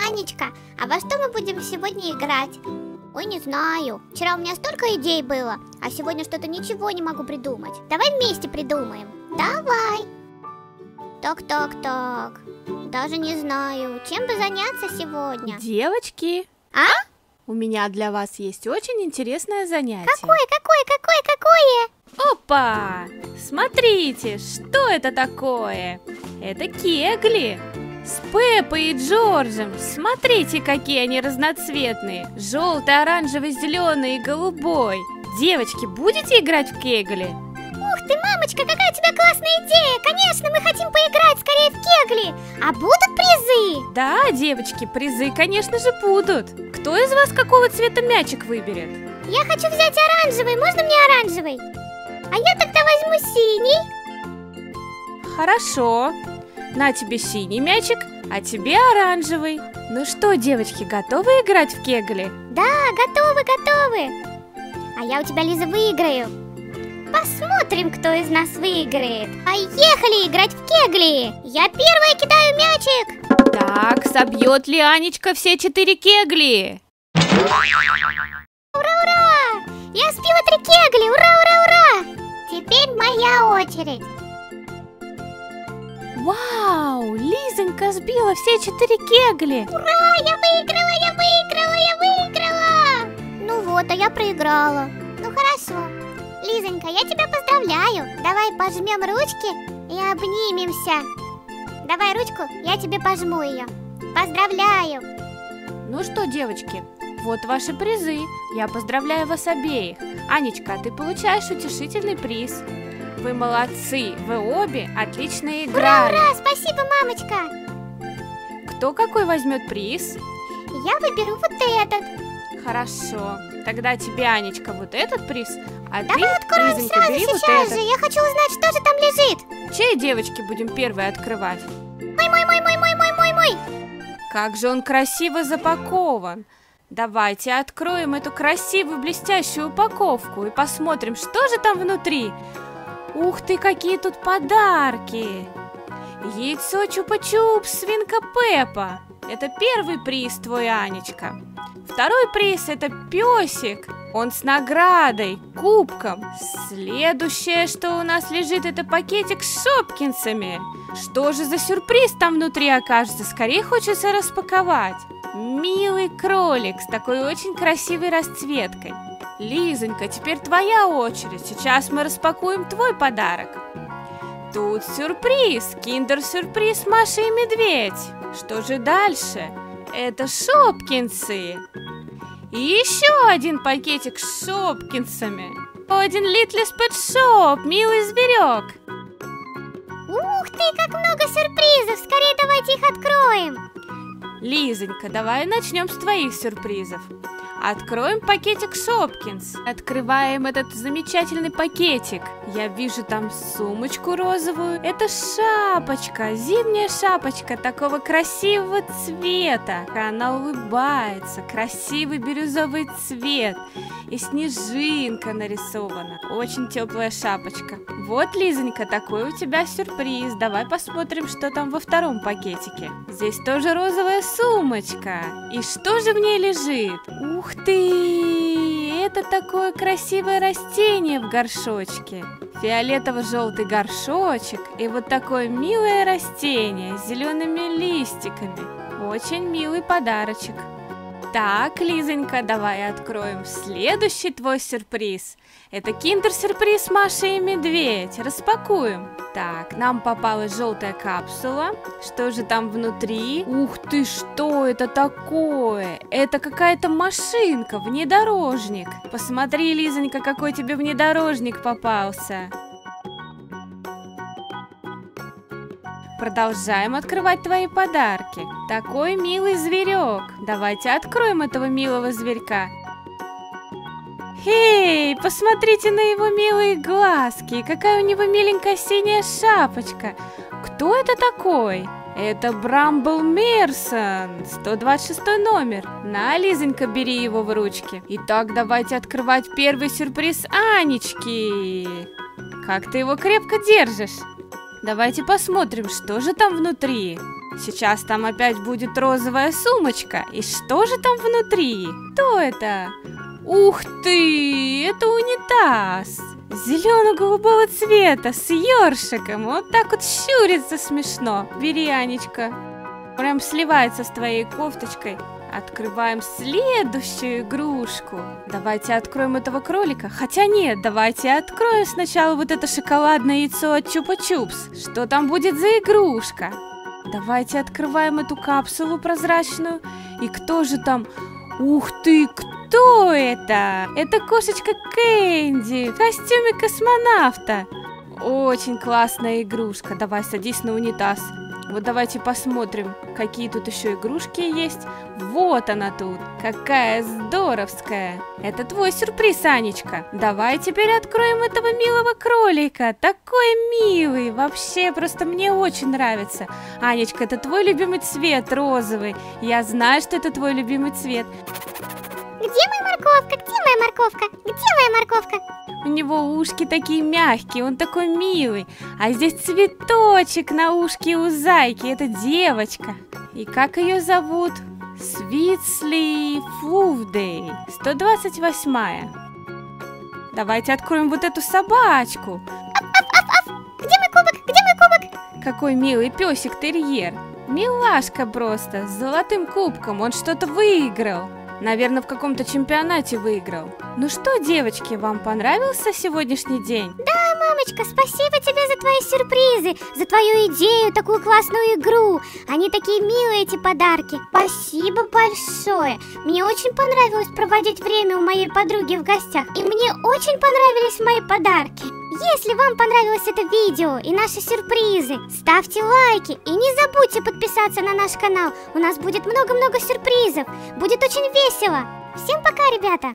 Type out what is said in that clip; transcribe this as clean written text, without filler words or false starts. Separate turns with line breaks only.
Анечка, а во что мы будем сегодня играть? Ой, не знаю. Вчера у меня столько идей было, а сегодня что-то ничего не могу придумать. Давай вместе придумаем. Давай. Так. Даже не знаю, чем бы заняться сегодня.
Девочки,
А?
у меня для вас есть очень интересное занятие.
Какое?
Опа! Смотрите, что это такое? Это кегли. С Пеппой и Джорджем. Смотрите, какие они разноцветные. Желтый, оранжевый, зеленый и голубой. Девочки, будете играть в кегли?
Ух ты, мамочка, какая у тебя классная идея! Конечно, мы хотим поиграть скорее в кегли. А будут призы?
Да, девочки, призы, конечно же, будут. Кто из вас какого цвета мячик выберет?
Я хочу взять оранжевый, можно мне оранжевый? А я тогда возьму синий.
Хорошо. На тебе синий мячик, а тебе оранжевый. Ну что, девочки, готовы играть в кегли?
Да, готовы. А я у тебя, Лиза, выиграю. Посмотрим, кто из нас выиграет. Поехали играть в кегли. Я первая кидаю мячик.
Так, собьет ли Анечка все 4 кегли?
Ура! Я сбила 3 кегли. Ура! Теперь моя очередь.
Вау, Лизонька сбила все 4 кегли.
Ура! Я выиграла! Ну вот, а я проиграла. Ну хорошо. Лизонька, я тебя поздравляю. Давай пожмем ручки и обнимемся. Давай ручку, я тебе пожму ее. Поздравляю.
Ну что, девочки, вот ваши призы. Я поздравляю вас обеих. Анечка, ты получаешь утешительный приз. Вы молодцы, вы обе отлично играли.
Ура, спасибо, мамочка.
Кто какой возьмет приз?
Я выберу вот этот.
Хорошо, тогда тебе, Анечка, вот этот приз, а
Давай
ты,
откроем
Лизонька,
сразу
бери вот
сейчас
этот.
же. Я хочу узнать, что же там лежит.
Чей, девочки, будем первые открывать?
Мой.
Как же он красиво запакован. Давайте откроем эту красивую блестящую упаковку и посмотрим, что же там внутри. Ух ты, какие тут подарки! Яйцо Чупа-Чупс, свинка Пеппа. Это первый приз твой, Анечка. Второй приз — это песик. Он с наградой, кубком. Следующее, что у нас лежит, это пакетик с шопкинсами. Что же за сюрприз там внутри окажется? Скорее хочется распаковать. Милый кролик с такой очень красивой расцветкой. Лизонька, теперь твоя очередь. Сейчас мы распакуем твой подарок. Тут сюрприз, киндер-сюрприз Маша и Медведь. Что же дальше? Это шопкинсы. И еще один пакетик с шопкинсами. Один Littlest Pet Shop, милый зверек.
Ух ты, как много сюрпризов. Скорее давайте их откроем.
Лизонька, давай начнем с твоих сюрпризов. Откроем пакетик Шопкинс. Открываем этот замечательный пакетик. Я вижу там сумочку розовую. Это шапочка, зимняя шапочка такого красивого цвета. Она улыбается, красивый бирюзовый цвет. И снежинка нарисована. Очень теплая шапочка. Вот, Лизонька, такой у тебя сюрприз. Давай посмотрим, что там во втором пакетике. Здесь тоже розовая сумочка. И что же в ней лежит? Ух ты! Это такое красивое растение в горшочке. Фиолетово-желтый горшочек и вот такое милое растение с зелеными листиками. Очень милый подарочек. Так, Лизонька, давай откроем следующий твой сюрприз. Это киндер-сюрприз Маша и Медведь. Распакуем. Так, нам попалась желтая капсула. Что же там внутри? Ух ты, что это такое? Это какая-то машинка, внедорожник. Посмотри, Лизонька, какой тебе внедорожник попался. Продолжаем открывать твои подарки. Такой милый зверек. Давайте откроем этого милого зверька. Эй, посмотрите на его милые глазки. Какая у него миленькая синяя шапочка. Кто это такой? Это Брамбл Мирсон, 126 номер. На, Лизонька, бери его в ручки. Итак, давайте открывать первый сюрприз Анечки. Как ты его крепко держишь? Давайте посмотрим, что же там внутри. Сейчас там опять будет розовая сумочка. И что же там внутри? Кто это? Ух ты, это унитаз. Зелено-голубого цвета, с ёршиком. Вот так вот щурится смешно. Бери, Анечка. Прям сливается с твоей кофточкой. Открываем следующую игрушку. Давайте откроем этого кролика. Хотя нет, давайте откроем сначала вот это шоколадное яйцо от Чупа-Чупс. Что там будет за игрушка? Давайте открываем эту капсулу прозрачную. И кто же там? Ух ты, кто это? Это кошечка Кэнди в костюме космонавта. Очень классная игрушка. Давай, садись на унитаз. Вот давайте посмотрим, какие тут еще игрушки есть. Вот она тут. Какая здоровская. Это твой сюрприз, Анечка. Давай теперь откроем этого милого кролика. Такой милый. Вообще, просто мне очень нравится. Анечка, это твой любимый цвет, розовый. Я знаю, что это твой любимый цвет.
Где моя морковка? Где моя морковка? Где моя морковка?
У него ушки такие мягкие, он такой милый. А здесь цветочек на ушке у зайки. Это девочка. И как ее зовут? Свитсли Фувдей. 128-я. Давайте откроем вот эту собачку.
Где мой кубок? Где мой кубок?
Какой милый песик-терьер. Милашка просто, с золотым кубком. Он что-то выиграл. Наверное, в каком-то чемпионате выиграл. Ну что, девочки, вам понравился сегодняшний день?
Да, мамочка, спасибо тебе за твои сюрпризы, за твою идею, такую классную игру. Они такие милые, эти подарки. Спасибо большое. Мне очень понравилось проводить время у моей подруги в гостях. И мне очень понравились мои подарки. Если вам понравилось это видео и наши сюрпризы, ставьте лайки и не забудьте подписаться на наш канал. У нас будет много-много сюрпризов. Будет очень весело. Всем пока, ребята!